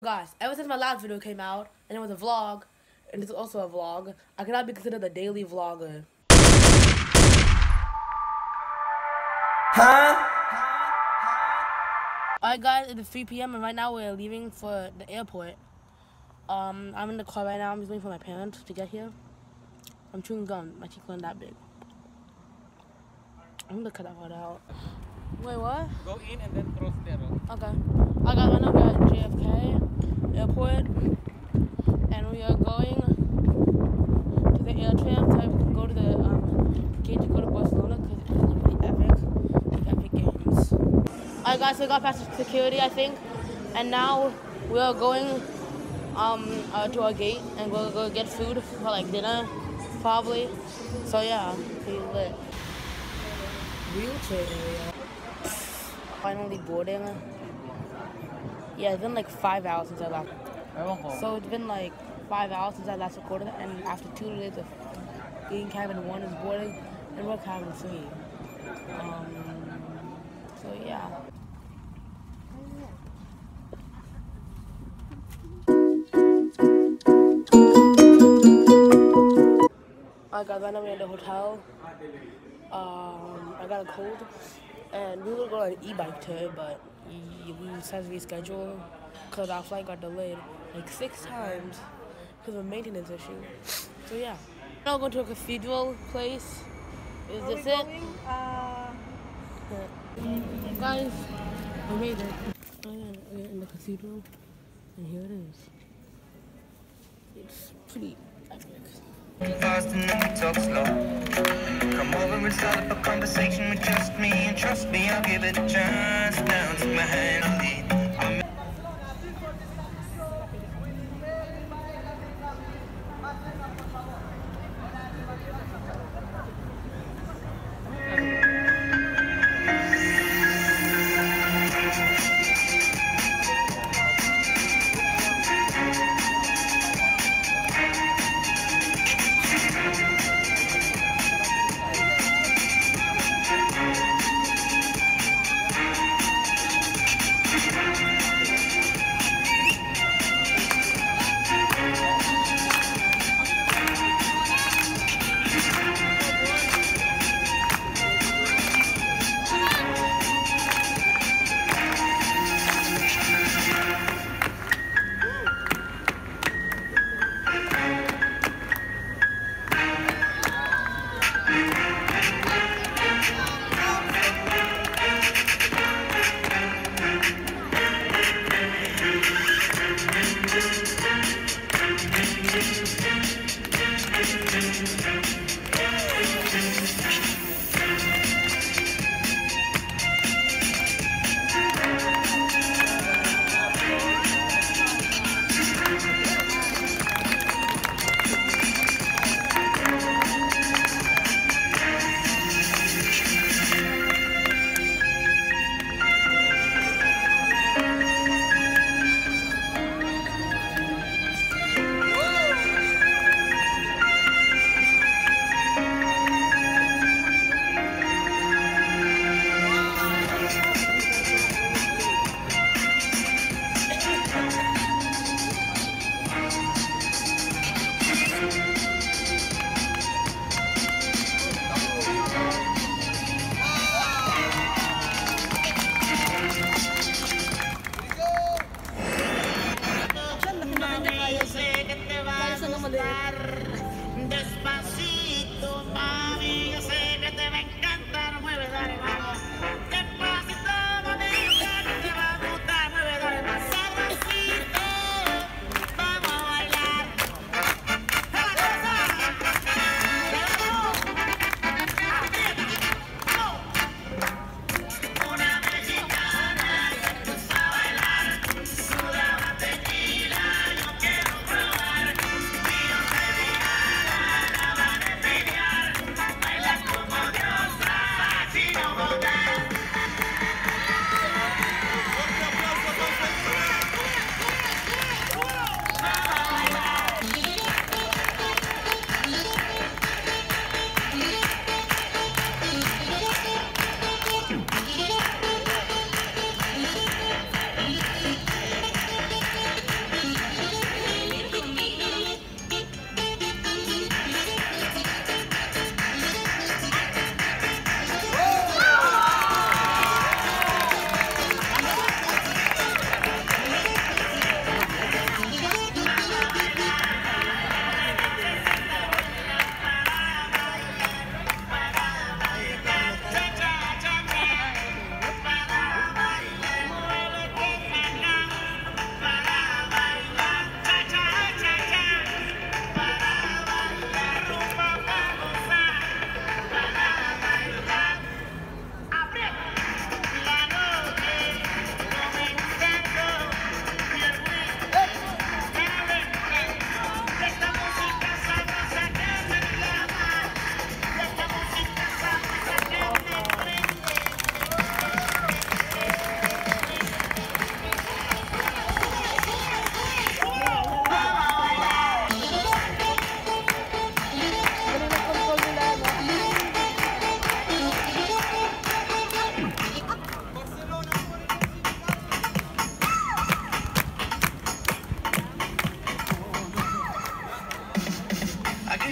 Guys, ever since my last video came out, and it was a vlog, and it's also a vlog, I cannot be considered a daily vlogger. Huh? Alright guys, it's 3 p.m. and right now we're leaving for the airport. I'm in the car right now. I'm just waiting for my parents to get here. I'm chewing gum. My teeth aren't that big. I'm gonna cut that part out. Wait, what? Go in and then cross there. Okay. I got right now we're at JFK airport, and we are going to the air tram so we can go to the gate to go to Barcelona because it's gonna be epic games. Alright guys, so we got past security I think, and now we are going to our gate and we'll go get food for like dinner probably. So yeah, pretty lit. Wheelchair area. Finally boarding. Yeah, it's been like 5 hours since I left. So it's been like 5 hours since I last recorded, and after 2 days of being cabin 1 is boarding, and we're cabin 3. So yeah. Alright guys, right now we're in the hotel. I got a cold, and we were going on an e-bike tour, but we decided to reschedule because our flight got delayed like 6 times because of a maintenance issue. So yeah. Now we're going to a cathedral place. Is this it? Guys, we made it. We're in the cathedral, and here it is. It's pretty epic. Fast and then we talk slow. Come over and start up a conversation with just me, and trust me, I'll give it a chance. Down to my hand, I'll lead.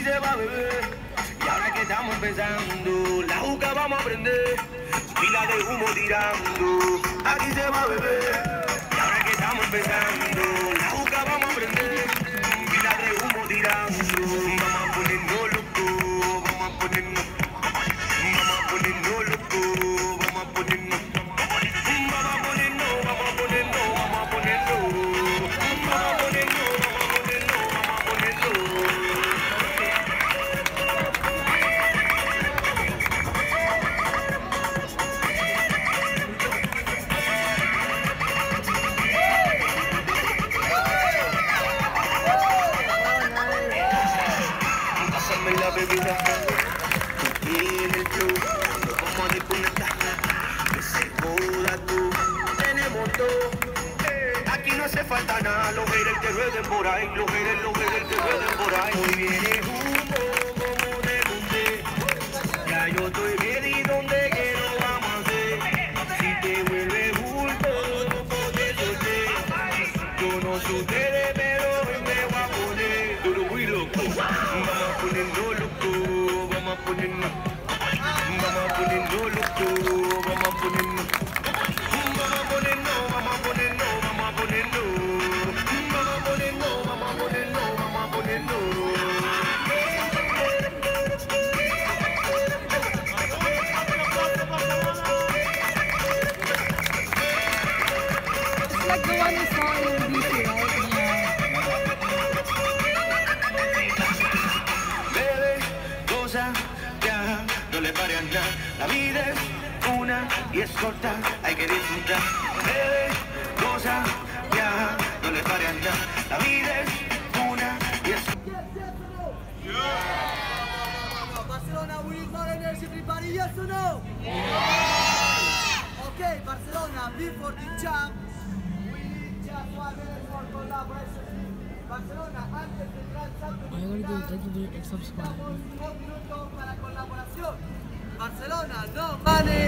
se va, bebé. Y ahora que estamos empezando, la juca vamos a prender. Pila de humo tirando, aquí se va, bebé. Y ahora que estamos empezando, la juca vamos a prender. Pila de humo tirando, vamos a ponernos loco, vamos a ponernos loco, vamos a ponernos, vamos a ponernos, vamos a ponernos, vamos a ponernos, vamos a ponernos, vamos a ponernos, vamos a ponernos. Pásame la bebida y en el club nos vamos a desconectar, que se joda tú, tenemos todo, aquí no hace falta nada, los haters que rueden por ahí, los haters que rueden por ahí. Hoy viene humo como de monte, ya yo estoy ready donde quiero vamos a hacer, si te vuelve bulto, no te solté, yo no soy ustedes, pero hoy me voy a poner duro muy loco, vamos a ponernos loco, vamos a ponernos, vamos a ponernos loco, vamos a ponernos, vamos a ponernos, vamos a ponernos, vamos a ponernos, vamos a ponernos, vamos a ponernos, vamos a ponernos. It's like the one we saw in DC, right? Bebe, goza, viaja, no le pare a nada. La vida es una y es corta, hay que disfrutar. Bebe, goza, viaja, no le pare a nada. La vida es una y es Barcelona, we need more energy, everybody, yes or no? Okay, Barcelona, before the jump, we need just 1 minute for collaboration. Barcelona, antes del gran salto I'm gonna do like and subscribe. un minuto para colaboración. Barcelona, no money.